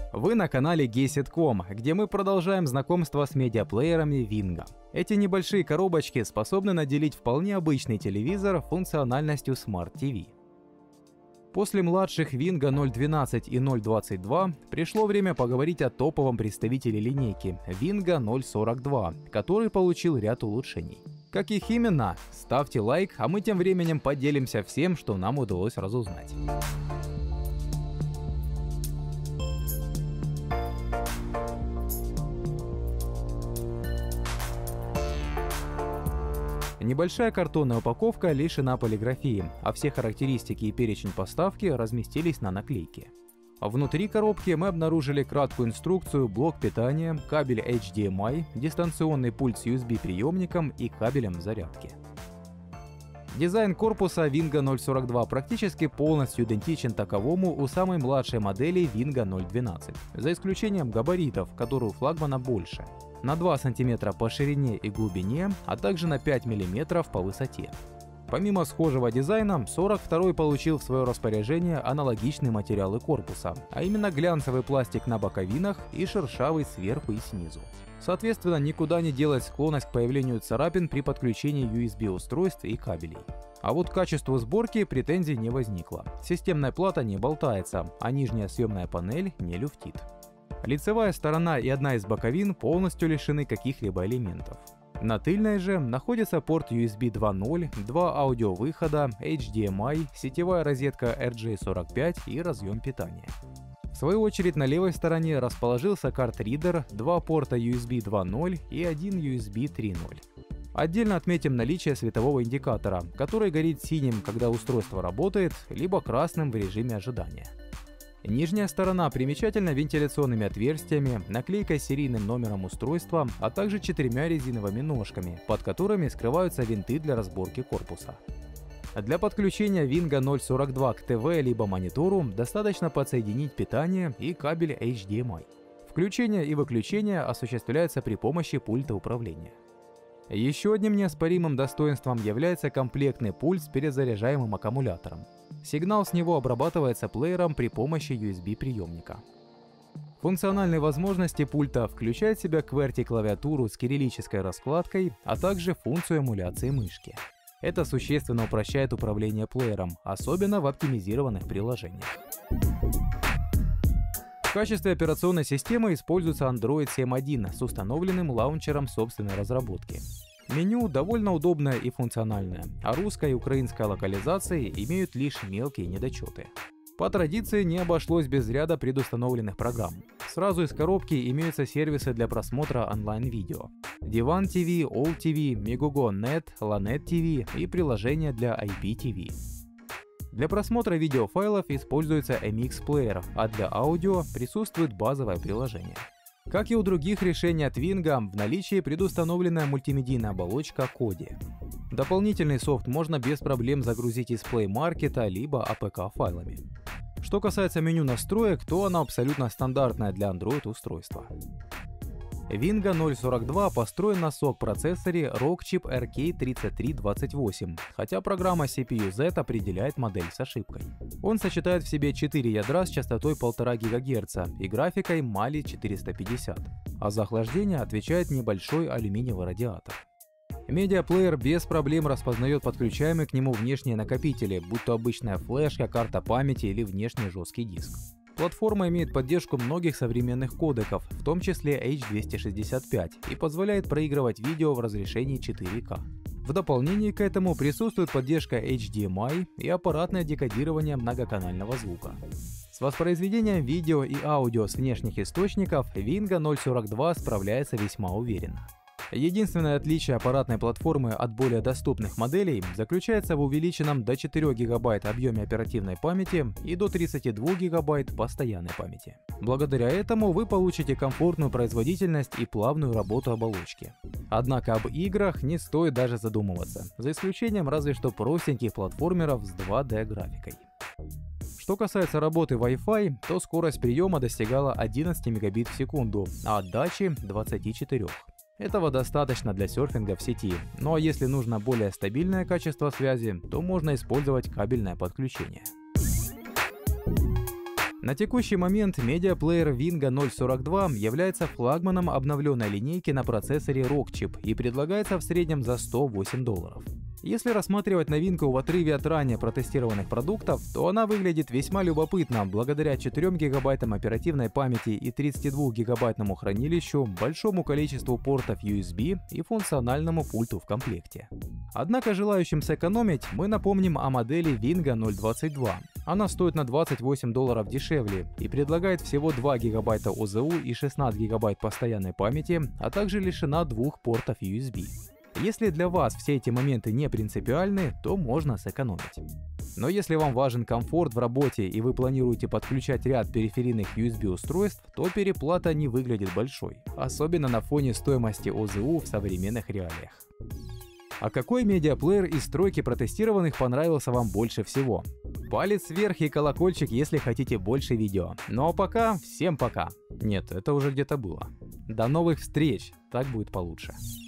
Вы на канале Gesit.com, где мы продолжаем знакомство с медиаплеерами Wingo. Эти небольшие коробочки способны наделить вполне обычный телевизор функциональностью Smart TV. После младших Wingo 0.12 и 0.22 пришло время поговорить о топовом представителе линейки Wingo 0.42, который получил ряд улучшений. Как их именно? Ставьте лайк, а мы тем временем поделимся всем, что нам удалось разузнать. Небольшая картонная упаковка лишена полиграфии, а все характеристики и перечень поставки разместились на наклейке. Внутри коробки мы обнаружили краткую инструкцию, блок питания, кабель HDMI, дистанционный пульт с USB-приемником и кабелем зарядки. Дизайн корпуса Wingo 0.42 практически полностью идентичен таковому у самой младшей модели Wingo 0.12, за исключением габаритов, которые у флагмана больше. На 2 см по ширине и глубине, а также на 5 мм по высоте. Помимо схожего дизайна, 42-й получил в свое распоряжение аналогичные материалы корпуса, а именно глянцевый пластик на боковинах и шершавый сверху и снизу. Соответственно, никуда не делась склонность к появлению царапин при подключении USB-устройств и кабелей. А вот к качеству сборки претензий не возникло. Системная плата не болтается, а нижняя съемная панель не люфтит. Лицевая сторона и одна из боковин полностью лишены каких-либо элементов. На тыльной же находится порт USB 2.0, 2 аудиовыхода, HDMI, сетевая розетка RJ45 и разъем питания. В свою очередь на левой стороне расположился карт-ридер, 2 порта USB 2.0 и 1 USB 3.0. Отдельно отметим наличие светового индикатора, который горит синим, когда устройство работает, либо красным в режиме ожидания. Нижняя сторона примечательна вентиляционными отверстиями, наклейкой с серийным номером устройства, а также 4 резиновыми ножками, под которыми скрываются винты для разборки корпуса. Для подключения Wingo 0.42 к ТВ либо монитору достаточно подсоединить питание и кабель HDMI. Включение и выключение осуществляются при помощи пульта управления. Еще одним неоспоримым достоинством является комплектный пульт с перезаряжаемым аккумулятором. Сигнал с него обрабатывается плеером при помощи USB-приемника. Функциональные возможности пульта включают в себя QWERTY-клавиатуру с кириллической раскладкой, а также функцию эмуляции мышки. Это существенно упрощает управление плеером, особенно в оптимизированных приложениях. В качестве операционной системы используется Android 7.1 с установленным лаунчером собственной разработки. Меню довольно удобное и функциональное, а русская и украинская локализации имеют лишь мелкие недочеты. По традиции не обошлось без ряда предустановленных программ. Сразу из коробки имеются сервисы для просмотра онлайн-видео. Divan TV, All TV, Megogo.net, Lanet TV и приложение для IPTV. Для просмотра видеофайлов используется MX Player, а для аудио присутствует базовое приложение. Как и у других решений от Wingo, в наличии предустановленная мультимедийная оболочка Kodi. Дополнительный софт можно без проблем загрузить из Play Market либо APK файлами. Что касается меню настроек, то оно абсолютно стандартное для Android устройства. Wingo 0.42 построен на SoC-процессоре Rockchip RK3328, хотя программа CPU-Z определяет модель с ошибкой. Он сочетает в себе 4 ядра с частотой 1,5 ГГц и графикой Mali 450, а за охлаждение отвечает небольшой алюминиевый радиатор. Медиаплеер без проблем распознает подключаемые к нему внешние накопители, будь то обычная флешка, карта памяти или внешний жесткий диск. Платформа имеет поддержку многих современных кодеков, в том числе H265, и позволяет проигрывать видео в разрешении 4К. В дополнение к этому присутствует поддержка HDMI и аппаратное декодирование многоканального звука. С воспроизведением видео и аудио с внешних источников Wingo 0.42 справляется весьма уверенно. Единственное отличие аппаратной платформы от более доступных моделей заключается в увеличенном до 4 ГБ объеме оперативной памяти и до 32 ГБ постоянной памяти. Благодаря этому вы получите комфортную производительность и плавную работу оболочки. Однако об играх не стоит даже задумываться, за исключением разве что простеньких платформеров с 2D графикой. Что касается работы Wi-Fi, то скорость приема достигала 11 мегабит в секунду, а отдачи 24. Этого достаточно для серфинга в сети, ну а если нужно более стабильное качество связи, то можно использовать кабельное подключение. На текущий момент медиаплеер Wingo 042 является флагманом обновленной линейки на процессоре Rockchip и предлагается в среднем за $108. Если рассматривать новинку в отрыве от ранее протестированных продуктов, то она выглядит весьма любопытно благодаря 4 гигабайтам оперативной памяти и 32 гигабайтному хранилищу, большому количеству портов USB и функциональному пульту в комплекте. Однако желающим сэкономить мы напомним о модели Wingo 022. Она стоит на $28 дешевле и предлагает всего 2 гигабайта ОЗУ и 16 гигабайт постоянной памяти, а также лишена 2 портов USB. Если для вас все эти моменты не принципиальны, то можно сэкономить. Но если вам важен комфорт в работе и вы планируете подключать ряд периферийных USB-устройств, то переплата не выглядит большой, особенно на фоне стоимости ОЗУ в современных реалиях. А какой медиаплеер из тройки протестированных понравился вам больше всего? Палец вверх и колокольчик, если хотите больше видео. Ну а пока, всем пока. Нет, это уже где-то было. До новых встреч, так будет получше.